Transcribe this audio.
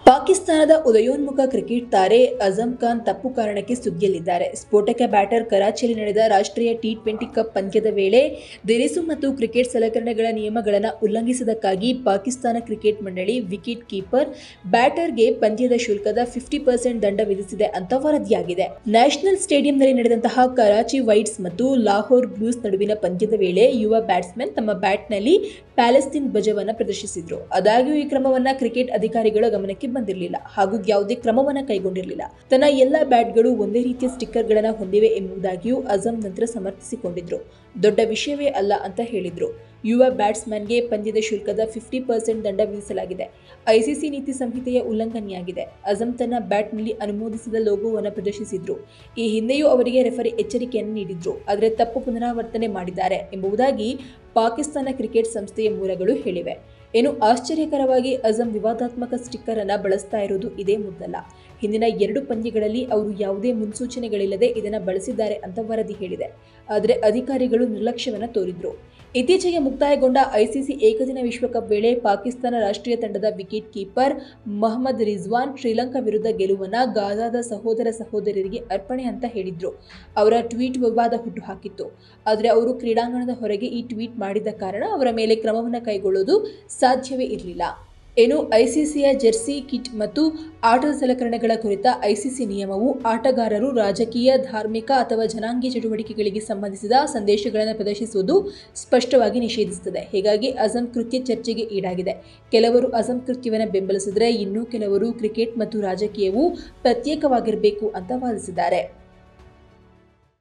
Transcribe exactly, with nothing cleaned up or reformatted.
ಪಾಕಿಸ್ತಾನದ ಉದಯೋನ್ಮುಖ ಕ್ರಿಕೆಟ್ ತಾರೆ ಅಜಂ ಖಾನ್ ತಪ್ಪು ಕಾರಣಕ್ಕೆ ಸುದ್ದಿಯಲ್ಲಿದ್ದಾರೆ. ಸ್ಫೋಟಕ ಬ್ಯಾಟರ್ ಕರಾಚಿಯಲ್ಲಿ ನಡೆದ ರಾಷ್ಟ್ರೀಯ ಟಿ ಟ್ವೆಂಟಿ ಕಪ್ ಪಂದ್ಯದ ವೇಳೆ ದಿರಿಸು ಮತ್ತು ಕ್ರಿಕೆಟ್ ಸಲಕರಣೆಗಳ ನಿಯಮಗಳನ್ನು ಉಲ್ಲಂಘಿಸಿದ್ದಕ್ಕಾಗಿ ಪಾಕಿಸ್ತಾನ ಕ್ರಿಕೆಟ್ ಮಂಡಳಿ ವಿಕೆಟ್ ಕೀಪರ್ ಬ್ಯಾಟರ್ಗೆ ಪಂದ್ಯದ ಶುಲ್ಕದ ಫಿಫ್ಟಿ ಪರ್ಸೆಂಟ್ ದಂಡ ವಿಧಿಸಿದೆ ಅಂತ ವರದಿಯಾಗಿದೆ. ನ್ಯಾಷನಲ್ ಸ್ಟೇಡಿಯಂನಲ್ಲಿ ನಡೆದಂತಹ ಕರಾಚಿ ವೈಟ್ಸ್ ಮತ್ತು ಲಾಹೋರ್ ಬ್ಲೂಸ್ ನಡುವಿನ ಪಂದ್ಯದ ವೇಳೆ ಯುವ ಬ್ಯಾಟ್ಸ್ಮನ್ ತಮ್ಮ ಬ್ಯಾಟ್ನಲ್ಲಿ ಪ್ಯಾಲೆಸ್ತೀನ್ ಧ್ವಜವನ್ನು ಪ್ರದರ್ಶಿಸಿದ್ರು. ಆದಾಗ್ಯೂ ಈ ಕ್ರಮವನ್ನ ಕ್ರಿಕೆಟ್ ಅಧಿಕಾರಿಗಳ ಗಮನಕ್ಕೆ ಬಂದಿರಲಿಲ್ಲ ಹಾಗೂ ಯಾವುದೇ ಕ್ರಮವನ್ನ ಕೈಗೊಂಡಿರಲಿಲ್ಲ. ತನ್ನ ಎಲ್ಲ ಬ್ಯಾಟ್ಗಳು ಒಂದೇ ರೀತಿಯ ಸ್ಟಿಕ್ಕರ್ಗಳನ್ನು ಹೊಂದಿವೆ ಎಂಬುದಾಗಿಯೂ ಅಜಂ ನಂತರ ಸಮರ್ಥಿಸಿಕೊಂಡಿದ್ರು. ದೊಡ್ಡ ವಿಷಯವೇ ಅಲ್ಲ ಅಂತ ಹೇಳಿದ್ರು. ಯುವ ಬ್ಯಾಟ್ಸ್ಮನ್ಗೆ ಪಂದ್ಯದ ಶುಲ್ಕದ ಫಿಫ್ಟಿ ಪರ್ಸೆಂಟ್ ದಂಡ ವಿಧಿಸಲಾಗಿದೆ. ಐಸಿಸಿ ನೀತಿ ಸಂಹಿತೆಯ ಉಲ್ಲಂಘನೆಯಾಗಿದೆ. ಅಜಂ ತನ್ನ ಬ್ಯಾಟ್ನಲ್ಲಿ ಅನುಮೋದಿಸಿದ ಲೋಗೋವನ್ನು ಪ್ರದರ್ಶಿಸಿದ್ರು. ಈ ಹಿಂದೆಯೂ ಅವರಿಗೆ ರೆಫರಿ ಎಚ್ಚರಿಕೆಯನ್ನು ನೀಡಿದ್ರು, ಆದರೆ ತಪ್ಪು ಪುನರಾವರ್ತನೆ ಮಾಡಿದ್ದಾರೆ ಎಂಬುದಾಗಿ ಪಾಕಿಸ್ತಾನ ಕ್ರಿಕೆಟ್ ಸಂಸ್ಥೆಯ ಮೂಲಗಳು ಹೇಳಿವೆ. ಏನು ಆಶ್ಚರ್ಯಕರವಾಗಿ ಅಜಂ ವಿವಾದಾತ್ಮಕ ಸ್ಟಿಕ್ಕರ್ ಅನ್ನು ಬಳಸ್ತಾ ಇರೋದು ಇದೇ ಮೊದಲಲ್ಲ. ಹಿಂದಿನ ಎರಡು ಪಂದ್ಯಗಳಲ್ಲಿ ಅವರು ಯಾವುದೇ ಮುನ್ಸೂಚನೆಗಳಿಲ್ಲದೆ ಇದನ್ನು ಬಳಸಿದ್ದಾರೆ ಅಂತ ವರದಿ ಹೇಳಿದೆ. ಆದರೆ ಅಧಿಕಾರಿಗಳು ನಿರ್ಲಕ್ಷ್ಯವನ್ನು ತೋರಿದ್ರು. ಇತ್ತೀಚೆಗೆ ಮುಕ್ತಾಯಗೊಂಡ ಐಸಿಸಿ ಏಕದಿನ ವಿಶ್ವಕಪ್ ವೇಳೆ ಪಾಕಿಸ್ತಾನ ರಾಷ್ಟ್ರೀಯ ತಂಡದ ವಿಕೆಟ್ ಕೀಪರ್ ಮೊಹಮ್ಮದ್ ರಿಜ್ವಾನ್ ಶ್ರೀಲಂಕಾ ವಿರುದ್ಧ ಗೆಲುವನ್ನು ಗಾಜಾದ ಸಹೋದರ ಸಹೋದರರಿಗೆ ಅರ್ಪಣೆ ಅಂತ ಹೇಳಿದ್ರು. ಅವರ ಟ್ವೀಟ್ ವಿವಾದ ಹುಟ್ಟುಹಾಕಿತ್ತು. ಆದರೆ ಅವರು ಕ್ರೀಡಾಂಗಣದ ಹೊರಗೆ ಈ ಟ್ವೀಟ್ ಮಾಡಿದ ಕಾರಣ ಅವರ ಮೇಲೆ ಕ್ರಮವನ್ನು ಕೈಗೊಳ್ಳೋದು ಸಾಧ್ಯವೇ ಇರಲಿಲ್ಲ. ಏನು ಐಸಿಸಿಯ ಜೆರ್ಸಿ ಕಿಟ್ ಮತ್ತು ಆಟದ ಸಲಕರಣೆಗಳ ಕುರಿತ ಐಸಿಸಿ ನಿಯಮವು ಆಟಗಾರರು ರಾಜಕೀಯ, ಧಾರ್ಮಿಕ ಅಥವಾ ಜನಾಂಗೀಯ ಚಟುವಟಿಕೆಗಳಿಗೆ ಸಂಬಂಧಿಸಿದ ಸಂದೇಶಗಳನ್ನು ಪ್ರದರ್ಶಿಸುವುದು ಸ್ಪಷ್ಟವಾಗಿ ನಿಷೇಧಿಸುತ್ತದೆ. ಹೀಗಾಗಿ ಅಜಂ ಕೃತ್ಯ ಚರ್ಚೆಗೆ ಈಡಾಗಿದೆ. ಕೆಲವರು ಅಜಂ ಕೃತ್ಯವನ್ನು ಬೆಂಬಲಿಸಿದರೆ, ಇನ್ನೂ ಕೆಲವರು ಕ್ರಿಕೆಟ್ ಮತ್ತು ರಾಜಕೀಯವು ಪ್ರತ್ಯೇಕವಾಗಿರಬೇಕು ಅಂತ ವಾದಿಸಿದ್ದಾರೆ.